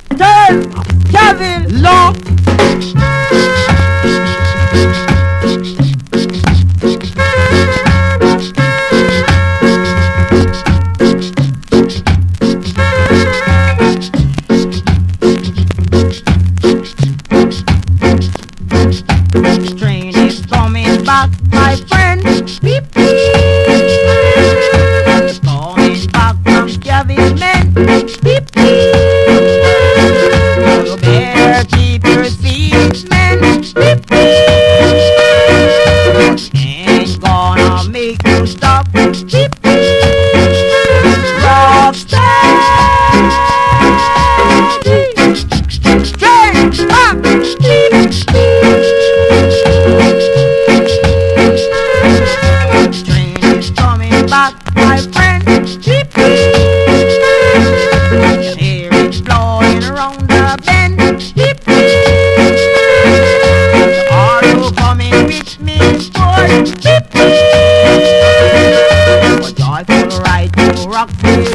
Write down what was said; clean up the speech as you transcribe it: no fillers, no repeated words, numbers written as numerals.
Turn, Kevin, Law. Train is coming back, my friend. Beep, beep. Coming back from Kevin's men. Beep, beep. You better keep your seats, men. Beep, beep. Ain't gonna make you stop. Beep, beep. Rock steady. Train back. Beep, beep. Train is coming back, my friend. Beep, beep. You hear it blowing around the bend. Beep, beep. Are you coming with me, boy? Beep, beep. A joyful ride to Rockville.